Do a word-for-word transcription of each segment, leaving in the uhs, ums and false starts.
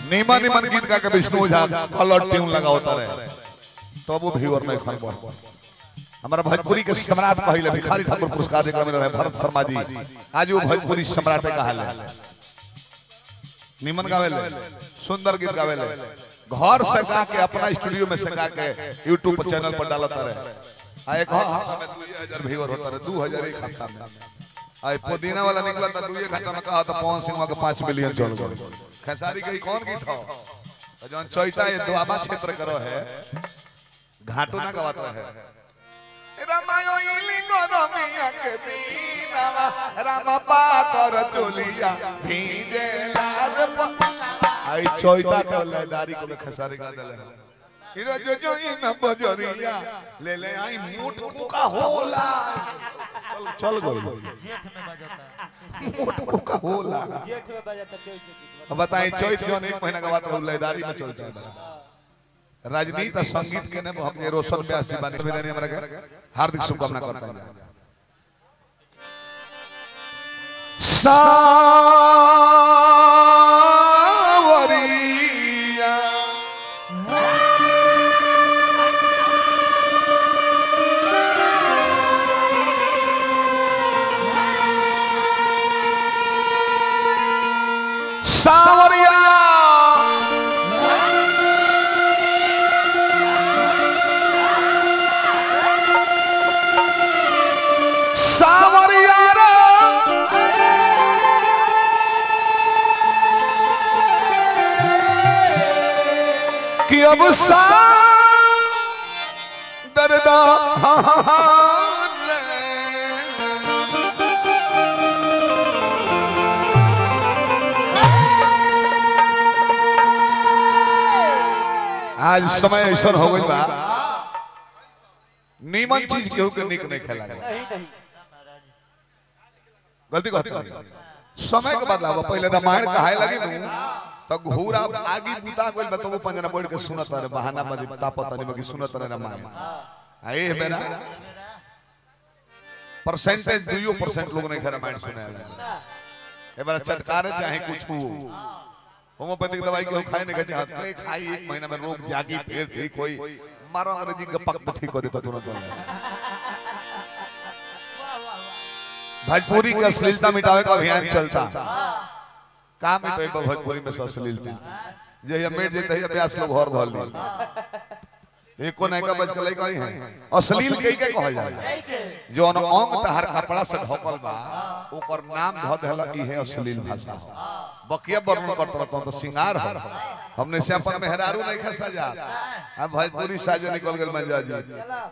नीमन नीमन गीत गा के विष्णु झा कलर ट्यून लगा होता रहे तो वो व्यूअर नहीं खन पर हमारा भोजपुरी के सम्राट कहले भिखारी ठाकुर पुरस्कार देकर में रहे भरत शर्मा जी आज वो भोजपुरी सम्राट कहाले नीमन गावेले सुंदर गीत गावेले घर से गा के अपना स्टूडियो में से गा के यूट्यूब पर चैनल पर डालता रहे आए हफ्ता में दो हज़ार व्यूअर होता रहे दो हज़ार एक हफ्ता में आए पुदीना वाला निकला था दो घंटा में कहा तो पवन सिंह के पाँच मिलियन चल गए खेसारी के कौन गीत हो जो चौथा ये दुआबा क्षेत्र करो है घाटो ना गवाता है रामायो इलिंगो रमिया के दीनावा राम पातर चोलिया भीजे लाज आई चौथा के लयदारी को खेसारी गा देले इरो जो जो इन बजरिया ले ले आई मोट कुका होला चल गई जेठ में बजाता मोट कुका होला जेठ में बजाता चौथ के अब बताएं चौथ जोन एक महीना के बाद लयदारी में चलता है राजनीति और संगीत के ने बहुत रोशन व्यास जी बानी देने हमरा के हार्दिक शुभकामना करता हूं सावरिया सावरिया कि अब सा दर्दा आज समय ऐसा हो गई बा नीमन चीज केहू के निक नहीं खेला गलती कहते समय के बदलाव पहले रामायण कहाए लगी तो घूरा आगी बुता कोई बताओ पंजना बैठ के सुनत रे बहाना मजे तापत नहीं बाकी सुनत रे रामायण आए बेरा परसेंटेज दो परसेंट लोग नहीं रामायण सुने ए बार चटकारे चाहे कुछ हो होम्योपैथिक दवाई के खाए नहीं के हाथ खाई एक महीना में रोग जागी फिर ठीक होई मारो अंग्रेजी गपक ठीक कर देता तुरंत भोजपुरी की अश्लीलता मिटावे का अभियान चलता का मिटावे भोजपुरी में अश्लीलता जे मेट जेते है अभ्यास लोग घर धल ली एको नहीं का बच के लई गई है अश्लील कई के कहल जाए जो अंग तहर कपड़ा से ढकल बा ओकर नाम ध देला ई है अश्लील भाषा बकिया वर्णन करत रहता तो सिंगार हो हमने से अपन मेहरारू नहीं खसा जा अब भोजपुरी साजे निकल गेल मंजा जी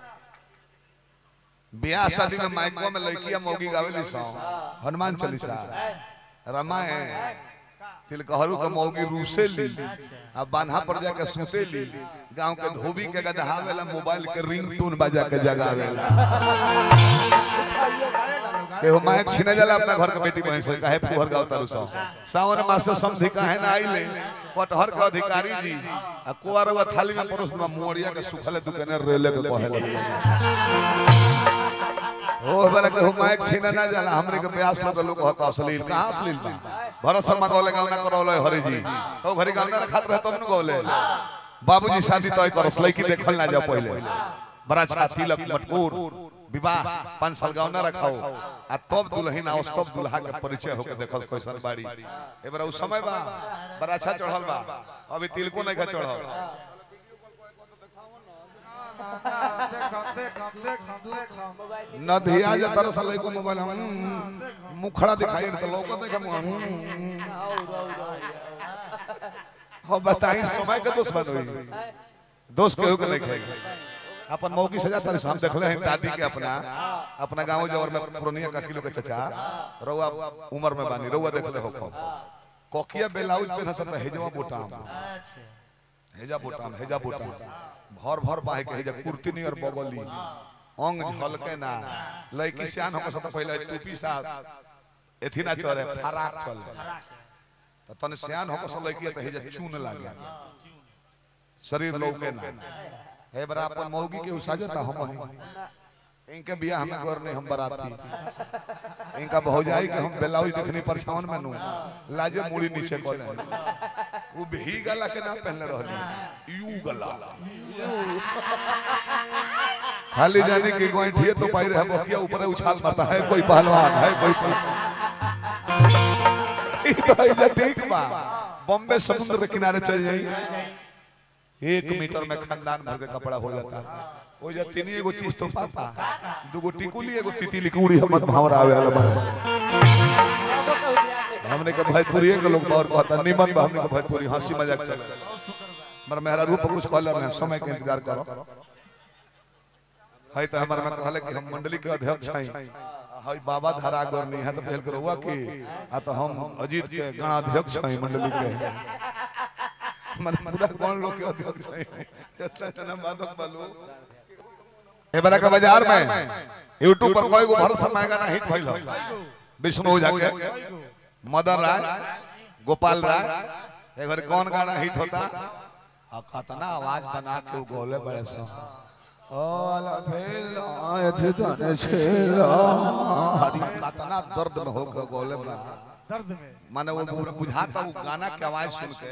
ब्याह शादी में माइको में लड़कियां मौगी गावेली सो हनुमान चालीसा रामायण तिलकहरू के मौगी रूसे ली अब बांधा पर जाके सुते ली गांव के धोबी के गदहावेला मोबाइल के रिंगटोन बजा के जगावेला के हो माइक छीने जाला अपना घर के बेटी बहन से काहे फुहर गावता रुसा सावन मास समधि काहे ना आइले पटहर के अधिकारी जी आ कुवारवा थाली में परोस दमा मोड़िया के सुखले दुकाने रेले के कहे लगे ओ बरा के माइक छीने ना जाला हमरे के प्रयास लोग लोग होता अश्लील कहां अश्लील बा भरत शर्मा गौले गावना करौले हरि जी तो घरी गावना खात रह तब न गौले बाबूजी शादी तय करस लड़की देखल ना जा पहले बड़ा अच्छा तिलक मटकूर विवाह पांच साल गावना रखाओ आ तब दुल्हन आवस तब दुल्हा के परिचय होके देखल कैसन बाड़ी ए बरा उ समय बा बड़ा अच्छा चढ़ल बा अभी तिलको नहीं का चढ़ल देखम देखम देखम देखम न धिया जे दरअसल को मोबाइल हम मुखड़ा दिखाई तो लोग देखे हम हो बताई समय के दोस्त बनोई दोस्त केहू के नहीं खाएगा अपन मौकी सजा तारे हम देखले हैं दादी के अपना अपना गांव जवर में पुरनिया का किलो के चचा रउआ उम्र में बानी रउआ देखले हो खूब कोकिया ब्लाउज पे नसत हेजवा बोटाम हेजा बोटाम हेजा बोटाम भर भर बाहे के हेजा कुर्ती नहीं और बगली अंग झलके ना लड़की सियान होके सत पहले टोपी सा एथी ना चले फराक चल त तने सियान होके सब लड़की त हेजा चून लागे शरीर लौके ना हे बरा अपन मौगी के उसाजता हम इनके बियाह में गौर नहीं हम बराती इनका भौजाई के हम बेलाउज देखनी परछावन में नु लाजे मुड़ी नीचे कोले वो भी गला के ना पहनले रहली यू गला खाली जाने की गोइठिए तो पाई रहे बकिया ऊपर उछाल मारता है कोई पहलवान है कोई तो ऐसा ठीक बा बॉम्बे समुद्र के किनारे चल जाई एक मीटर में खानदान भर के कपड़ा हो जाता वो जा तीन एगो चीज तो पापा दुगो टिकुली एगो तितली कुड़ी हमत भावरा आवे वाला बा हमने के भोजपुरी के लोग और कहता निमन बा हमने के भोजपुरी हंसी मजाक चले मर मेरा रूप कुछ कलर है समय के इंतजार करो है तो हमर में कहले कि हम मंडली के अध्यक्ष हैं है बाबा धरा गोर नहीं है तो पहल करो हुआ कि आ तो हम अजीत के गणाध्यक्ष हैं मंडली के मन पूरा कौन लोग के अध्यक्ष हैं इतना जना माधव बालू ए बरा का बाजार में YouTube पर कोई को भरत शर्मा गाना हिट भइल हो विष्णु जाके मदन राय गोपाल राय एक बार कौन गाना हिट होता आ खतना आवाज बना के गोले बड़े सो ओ अला भेल आय धने छेला हरी खतना दर्द में हो के गोले में दर्द में माने वो बुझाता वो गाना की आवाज सुन के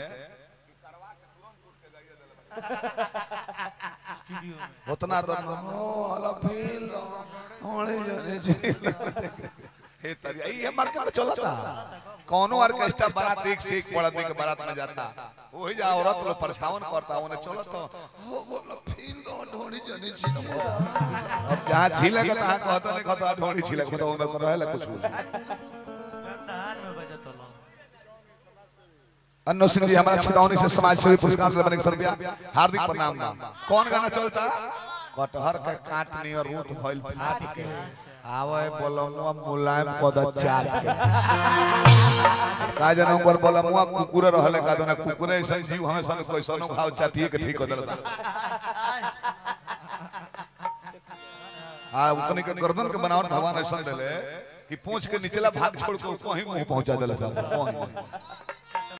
स्टूडियो में उतना तो वाला फील ओले जने छेला हे तरी ये मार्केट में चलता कोनो ऑर्केस्ट्रा बारात एक से एक बड़ा दिन के बारात में जाता वही जा औरत लोग परछावन करता उन्हें चलो तो हो बोला फील दो ढोड़ी जनी छिलो अब जहां छिले का कहां कहता नहीं खसा ढोड़ी छिले को तो मैं कर रहला कुछ नहान में बजत लो अन्नो सिंह जी हमारा छितौनी से समाज सेवी पुरस्कार से बने सौ रुपया हार्दिक प्रणाम कौन गाना चलता कटहर के काटनी और रूट भइल फाट के आवे बोलमुआ मुलायम पद चाट के का जनम पर बोलमुआ कुकुरे रहले का दोना कुकुरे ऐसे जीव हमें सन कोई सनो खाओ चाटिए के ठीक हो देला आ उतने के गर्दन के बनावट भगवान ऐसा देले कि पूंछ के निचला भाग छोड़ के कहीं मुंह पहुंचा देला सब